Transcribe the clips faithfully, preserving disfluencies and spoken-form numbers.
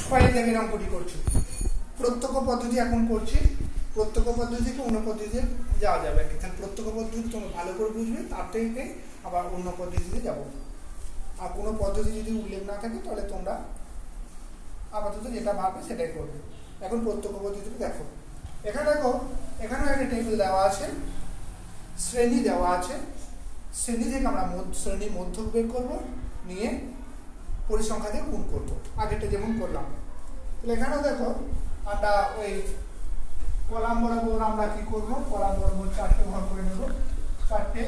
পরে দেখে অঙ্কটি করছি। প্রত্যক্ষ পদ্ধতি এখন করছি, প্রত্যক্ষ পদ্ধতি থেকে অন্য পদ্ধতিতে যাওয়া যাবে। এখানে প্রত্যক্ষ পদ্ধতি তোমরা ভালো করে বুঝবে, তার থেকে আবার অন্য পদ্ধতিতে যাব। আর কোনো পদ্ধতি যদি উল্লেখ না থাকে তাহলে তোমরা আপাতত যেটা ভাববে সেটাই করবে। এখন প্রত্যক্ষ পদ্ধতিতে দেখো, এখানে দেখো এখানে একটা টেবিল দেওয়া আছে, শ্রেণী দেওয়া আছে। শ্রেণী থেকে আমরা শ্রেণীর মধ্যক বের করবো, নিয়ে পরিসংখ্যা দিয়ে গুণ করবো, আগেরটা যেমন করলাম। তাহলে এখানেও দেখো আমরা ওই কলাম বরাবর আমরা কি করবো, কলাম বরাবর চারটে ভাগ করে নেব, চারটে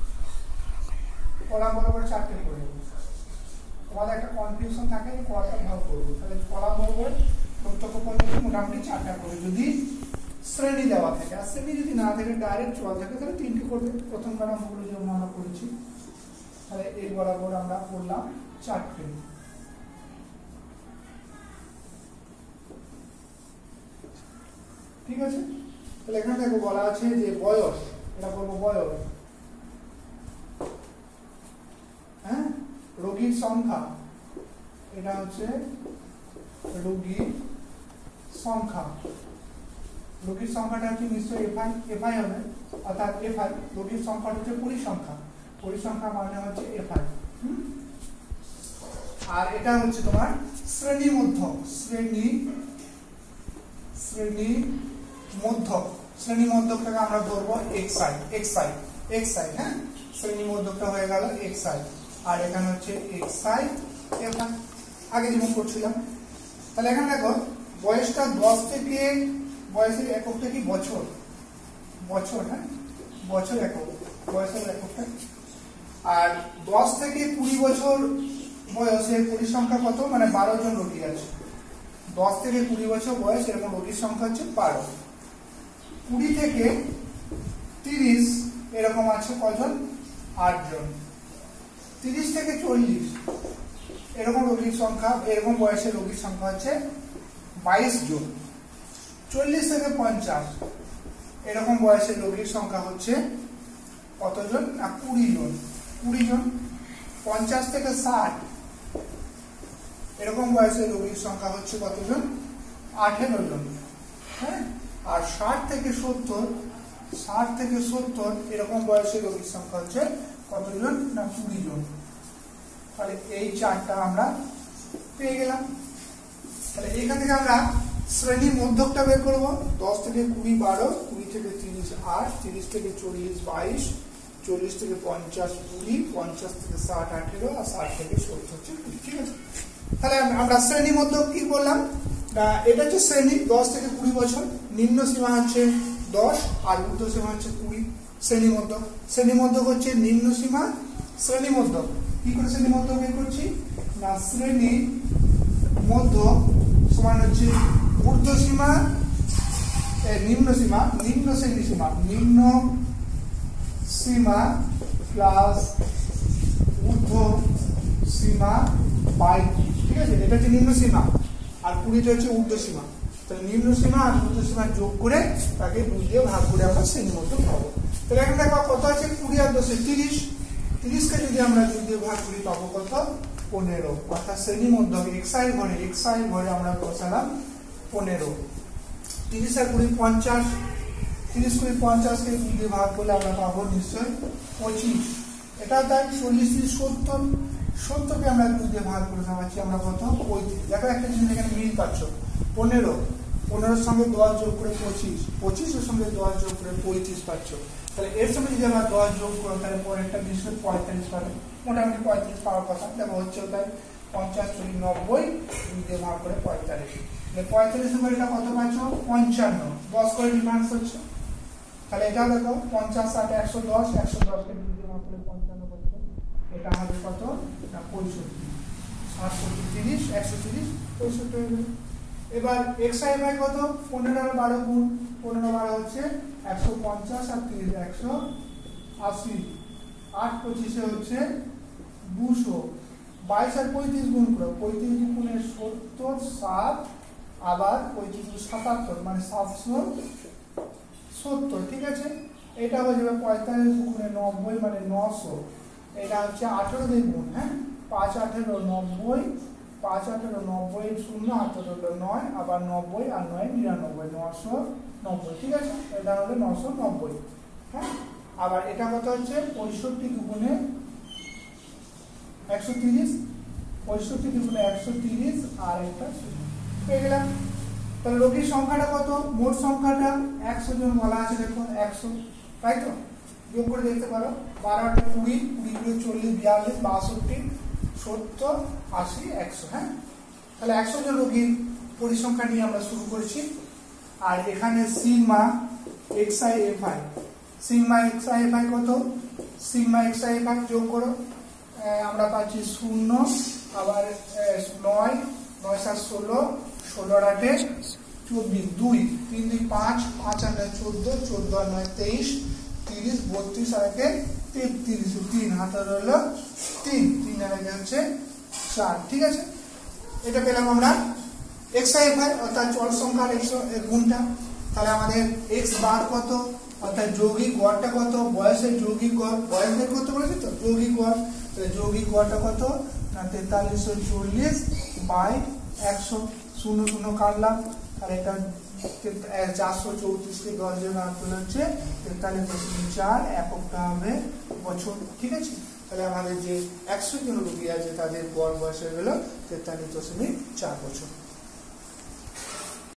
কলাম বরাবর চারটে করে নেব। তোমাদের একটা কনফিউশন থাকে যে কটা ভাগ করবো, তাহলে কলাম বরাবর প্রত্যক্ষ পদ্ধতি মোটামুটি চারটা করে যদি শ্রেণী দেওয়া থাকে। আর শ্রেণী যদি না থাকে ডাইরেক্ট চল থাকে তাহলে তিনটে করবে। প্রথম কলামগুলো যেমন আমরা করেছি, তাহলে এই বরাবর আমরা করলাম চারটে। ঠিক আছে, তাহলে এখানে দেখো বলা আছে যে বয়স, এটা বলবো বয়স, হ্যাঁ, রোগীর সংখ্যা, এটা হচ্ছে রোগীর সংখ্যা। রোগীর সংখ্যাটা হচ্ছে নিশ্চয়ই এফআই, এফআই হবে, অর্থাৎ এফআই রোগীর সংখ্যাটা হচ্ছে পরিসংখ্যা, পরিসংখ্যা মানে হচ্ছে এফআই। আর এটা হচ্ছে তোমার শ্রেণী মধ্যক, শ্রেণী শ্রেণী মধ্যক, শ্রেণী মধ্যকটাকে আমরা ধরবো এক্সআই, এক্সআই এক্সআই হ্যাঁ, শ্রেণী মধ্যকটা হয়ে গেল এক্সআই। আর এখানে হচ্ছে এক্সআই এফআই, আগে যেমন করছিলাম। তাহলে এখানে দেখো বয়সটা দশ থেকে, বয়সের এককটা কি বছর, বছর হ্যাঁ, বছর একক, বয়সের এককটা। আর দশ থেকে কুড়ি বছর বয়সের পরিসংখ্যা কত, মানে বারো জন রোগী আছে। দশ থেকে কুড়ি বছর বয়স এরকম রোগীর সংখ্যা হচ্ছে বারো। কুড়ি থেকে তিরিশ এরকম আছে কজন, আট জন। তিরিশ থেকে চল্লিশ এরকম রোগীর সংখ্যা, এরকম বয়সের রোগীর সংখ্যা হচ্ছে বাইশ জন। চল্লিশ থেকে পঞ্চাশ এরকম বয়সের রোগীর সংখ্যা হচ্ছে কতজন, না কুড়ি জন, কুড়ি জন। পঞ্চাশ থেকে ষাট এরকম বয়সের রোগীর সংখ্যা হচ্ছে কতজন, আঠেরো জন, হ্যাঁ। আর ষাট থেকে সত্তর, ষাট থেকে সত্তর এরকম বয়সের রোগীর সংখ্যা হচ্ছে কতজন, না কুড়ি জন। তাহলে এই চারটা আমরা পেয়ে গেলাম। তাহলে এখান থেকে আমরা শ্রেণী মধ্যকটা বের করবো। দশ থেকে কুড়ি বারো, কুড়ি থেকে তিরিশ আট, তিরিশ থেকে চল্লিশ বাইশ, চল্লিশ থেকে পঞ্চাশ কুড়ি, পঞ্চাশ থেকে ষাট আঠেরো, আর ষাট থেকে সত্তর হচ্ছে কুড়ি। ঠিক আছে, তাহলে আমরা শ্রেণী মধ্যক কি করলাম, এটা হচ্ছে শ্রেণী দশ থেকে কুড়ি বছর, নিম্ন সীমা হচ্ছে দশ আর ঊর্ধ্ব সীমা হচ্ছে কুড়ি। শ্রেণী মধ্যক, শ্রেণী মধ্যক হচ্ছে নিম্ন সীমা, শ্রেণী মধ্যক কি করে শ্রেণী মধ্যক বের করছি, না শ্রেণী মধ্যক সমান হচ্ছে ঊর্ধ্ব সীমা, নিম্ন সীমা, নিম্ন শ্রেণী সীমা, নিম্ন সীমা প্লাস ঊর্ধ্ব সীমা বাই, ঠিক আছে, এটা হচ্ছে নিম্ন সীমা আর কুড়িটা হচ্ছে ঊর্ধ্ব সীমা। তাহলে নিম্ন সীমা আর ঊর্ধ্ব সীমা যোগ করে তাকে দুই দিয়ে ভাগ করে আমরা শ্রেণী মধ্যক পাবো। তাহলে এখানে দেখো কত আছে, কুড়ি আর দশে তিরিশ, তিরিশকে যদি আমরা দুই দিয়ে ভাগ করি পাবো কত, পনেরো। অর্থাৎ শ্রেণী মধ্যক এক্সআই ঘরে, এক্সআই ঘরে আমরা বসালাম পনেরো। তিরিশ আর কুড়ি পঞ্চাশ, তিরিশ কুড়ি পঞ্চাশকে দুই দিয়ে ভাগ করলে আমরা পাবো নিশ্চয় পঁচিশ। এটা তাই চল্লিশ তিরিশ সত্তর, সত্তরকে আমরা দুই দিয়ে ভাগ করে পাচ্ছি আমরা কত, পঁয়ত্রিশ। দেখো একটা জিনিস এখানে মিল পাচ্ছ, পনেরো, পনেরোর সঙ্গে দশ যোগ করে পঁচিশ, পঁচিশের সঙ্গে দশ যোগ করে পঁয়ত্রিশ পাচ্ছ। তাহলে এর সঙ্গে যদি আমরা দশ যোগ করো তাহলে পরেরটা নিশ্চয় পঁয়তাল্লিশ পাবে, মোটামুটি পঁয়ত্রিশ পাওয়ার কথা। দেখো হচ্ছে তাই পঞ্চাশ চল্লিশ নব্বই, দুই দিয়ে ভাগ করে পঁয়তাল্লিশ, পঁয়তাল্লিশ উপর এটা কত পাচ্ছ, পঞ্চান্ন, দশ করে ডিফারেন্স হচ্ছে। তাহলে এটা দেখো পঞ্চাশ ষাট একশো দশ, একশো দশকে দুই দিয়ে ভাগ করে পঞ্চান্ন পাচ্ছ, এটা হবে কত, না পঁয়ষট্টি। ষাট সত্তর তিরিশ, একশো তিরিশ, পঁয়ষট্টি হয়ে গেল। এবার এক্সআই বাই কত, পনেরো আর বারো গুণ, পনেরো বারো হচ্ছে একশো পঞ্চাশ আর তিরিশ একশো আশি, আট পঁচিশে হচ্ছে দুশো, বাইশ আর পঁয়ত্রিশ গুণ করো, পঁয়ত্রিশ গুণে সত্তর, সাত, আবার পঁয়ত্রিশ সাতাত্তর মানে সাতশো সত্তর। ঠিক আছে, এটা হয়ে যাবে পঁয়তাল্লিশ গুণে নব্বই মানে নশো, এটা হচ্ছে আঠেরো দিয়ে গুণ, হ্যাঁ, পাঁচ আঠেরো নব্বই, পাঁচ আঠারো নব্বই শূন্য আঠারো হলো নয়, আবার নব্বই আর নয় নিরানব্বই, নশো নব্বই। ঠিক আছে, এটা হলো নশো নব্বই। হ্যাঁ, আবার এটা কত হচ্ছে পঁয়ষট্টি দুগুণে একশো তিরিশ, পঁয়ষট্টি দুগুণে একশো তিরিশ আর একটা শূন্য পেয়ে গেলাম। তাহলে রোগীর সংখ্যাটা কত? মোট সংখ্যাটা একশো জন বলা আছে, দেখুন একশো, তাই তো? যোগ করে দেখতে পারো, বারো আটটা কুড়ি, কুড়ি কুড়ি চল্লিশ, বিয়াল্লিশ, বাষট্টি, সত্তর, আশি, একশো। হ্যাঁ, তাহলে একশো জন রোগীর পরিসংখ্যা নিয়ে আমরা শুরু করেছি। আর এখানে sigma x i f i, sigma x i f i কত? সিগমা এক্সআই এফআই যোগ করো, আমরা পাচ্ছি শূন্য, আবার নয়, নয় সাত ষোলো, ষোলো আটে চব্বিশ, দুই, তিন দুই পাঁচ, পাঁচ আটে চোদ্দ, চোদ্দ আর নয় তেইশ, তিরিশ, বত্রিশ আর একে তেত্রিশ, তিন হাতে রইল তিন, তিন আর একে হচ্ছে চার। ঠিক আছে, এটা পেলাম আমরা এক্স আই এফআই অর্থাৎ চল সংখ্যার একশো গুণটা। তাহলে আমাদের এক্স বার কত, অর্থাৎ যৌগিক গড়টা কত, বয়সের যৌগিক গড়, বয়স বের করতে বলেছি তো, যৌগিক গড়, যৌগিক গড়টা কত না তেতাল্লিশশো চল্লিশ বাই একশো, শূন্য শূন্য কাটলাম, তাহলে এটা চারশো চৌত্রিশকে দশ জন আট করলে হচ্ছে তেতাল্লিশ দশমিক চার, এককটা হবে বছর। ঠিক আছে, তাহলে আমাদের যে একশো জন রোগী আছে তাদের গড় বয়স হয়ে গেল তেতাল্লিশ দশমিক চার বছর।